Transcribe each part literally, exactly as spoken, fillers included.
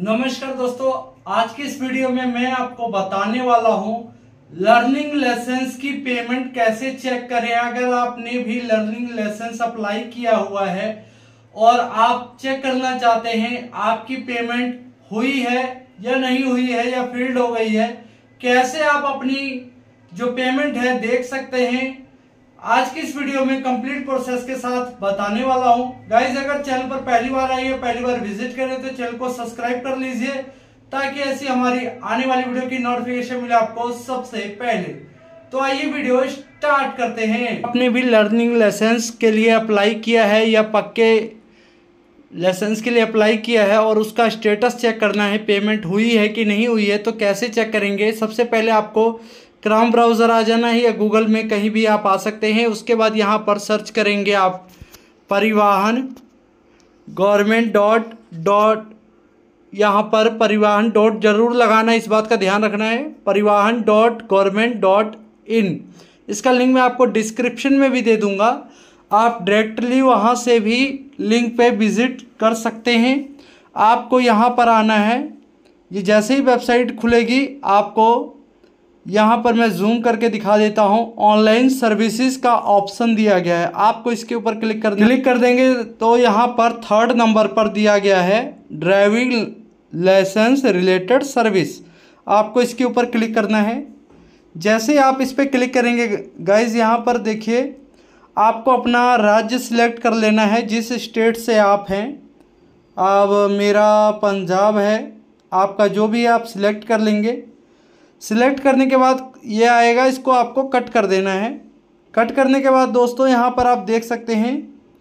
नमस्कार दोस्तों, आज की इस वीडियो में मैं आपको बताने वाला हूं लर्निंग लाइसेंस की पेमेंट कैसे चेक करें। अगर आपने भी लर्निंग लाइसेंस अप्लाई किया हुआ है और आप चेक करना चाहते हैं आपकी पेमेंट हुई है या नहीं हुई है या फेल्ड हो गई है, कैसे आप अपनी जो पेमेंट है देख सकते हैं, आज की इस वीडियो में कंप्लीट प्रोसेस के साथ बताने वाला हूं। गाइस, अगर चैनल पर पहली बार आई है, पहली बार विजिट करें तो चैनल को सब्सक्राइब कर लीजिए ताकि ऐसी हमारी आने वाली वीडियो की नोटिफिकेशन मिले आपको सबसे पहले। तो आइए वीडियो स्टार्ट करते हैं। आपने भी लर्निंग लाइसेंस के लिए अप्लाई किया है या पक्के लाइसेंस के लिए अप्लाई किया है और उसका स्टेटस चेक करना है, पेमेंट हुई है कि नहीं हुई है, तो कैसे चेक करेंगे। सबसे पहले आपको क्रोम ब्राउज़र आ जाना है या गूगल में कहीं भी आप आ सकते हैं। उसके बाद यहाँ पर सर्च करेंगे आप परिवहन गवर्नमेंट डॉट डॉट यहाँ पर परिवहन डॉट जरूर लगाना है, इस बात का ध्यान रखना है। परिवहन डॉट गवर्नमेंट डॉट इन, इसका लिंक मैं आपको डिस्क्रिप्शन में भी दे दूँगा, आप डायरेक्टली वहाँ से भी लिंक पे विज़िट कर सकते हैं। आपको यहाँ पर आना है, ये जैसे ही वेबसाइट खुलेगी आपको यहाँ पर मैं जूम करके दिखा देता हूँ, ऑनलाइन सर्विसेज का ऑप्शन दिया गया है, आपको इसके ऊपर क्लिक कर क्लिक कर देंगे तो यहाँ पर थर्ड नंबर पर दिया गया है ड्राइविंग लाइसेंस रिलेटेड सर्विस, आपको इसके ऊपर क्लिक करना है। जैसे आप इस पर क्लिक करेंगे गाइज, यहाँ पर देखिए आपको अपना राज्य सिलेक्ट कर लेना है जिस स्टेट से आप हैं। अब मेरा पंजाब है, आपका जो भी आप सिलेक्ट कर लेंगे। सिलेक्ट करने के बाद ये आएगा, इसको आपको कट कर देना है। कट करने के बाद दोस्तों यहाँ पर आप देख सकते हैं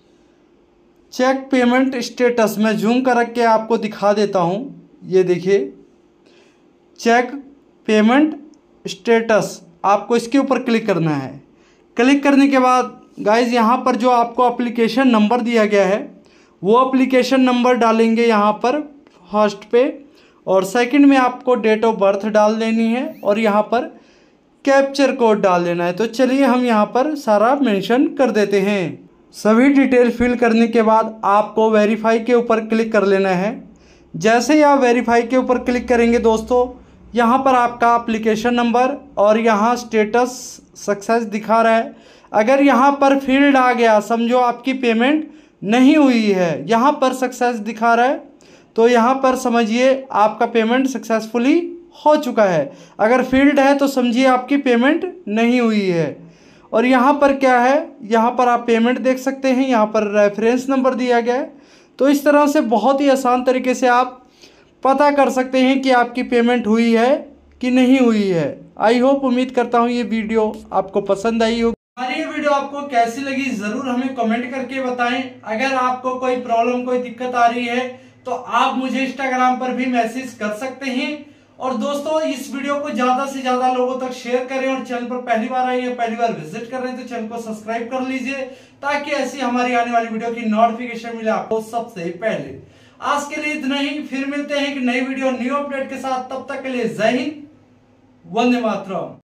चेक पेमेंट स्टेटस, मैं जूम कर के आपको दिखा देता हूँ। ये देखिए चेक पेमेंट स्टेटस, आपको इसके ऊपर क्लिक करना है। क्लिक करने के बाद गाइज यहाँ पर जो आपको एप्लीकेशन नंबर दिया गया है वो एप्लीकेशन नंबर डालेंगे यहाँ पर फर्स्ट पे, और सेकंड में आपको डेट ऑफ बर्थ डाल देनी है और यहाँ पर कैप्चर कोड डाल देना है। तो चलिए हम यहाँ पर सारा मेंशन कर देते हैं। सभी डिटेल फिल करने के बाद आपको वेरीफाई के ऊपर क्लिक कर लेना है। जैसे ही आप वेरीफाई के ऊपर क्लिक करेंगे दोस्तों, यहाँ पर आपका एप्लीकेशन नंबर और यहाँ स्टेटस सक्सेस दिखा रहा है। अगर यहाँ पर फील्ड आ गया, समझो आपकी पेमेंट नहीं हुई है, यहाँ पर सक्सेस दिखा रहा है, तो यहाँ पर समझिए आपका पेमेंट सक्सेसफुली हो चुका है। अगर फील्ड है तो समझिए आपकी पेमेंट नहीं हुई है। और यहाँ पर क्या है, यहाँ पर आप पेमेंट देख सकते हैं, यहाँ पर रेफरेंस नंबर दिया गया है। तो इस तरह से बहुत ही आसान तरीके से आप पता कर सकते हैं कि आपकी पेमेंट हुई है कि नहीं हुई है। आई होप, उम्मीद करता हूँ ये वीडियो आपको पसंद आई होगी। हमारी ये वीडियो आपको कैसी लगी ज़रूर हमें कमेंट करके बताएं। अगर आपको कोई प्रॉब्लम, कोई दिक्कत आ रही है तो आप मुझे इंस्टाग्राम पर भी मैसेज कर सकते हैं। और दोस्तों, इस वीडियो को ज्यादा से ज्यादा लोगों तक शेयर करें और चैनल पर पहली बार आए या पहली बार विजिट कर रहे हैं तो चैनल को सब्सक्राइब कर लीजिए ताकि ऐसी हमारी आने वाली वीडियो की नोटिफिकेशन मिले आपको सबसे पहले। आज के लिए इतना ही, फिर मिलते हैं एक नई वीडियो न्यू अपडेट के साथ। तब तक के लिए जय हिंद, वंदे मातरम।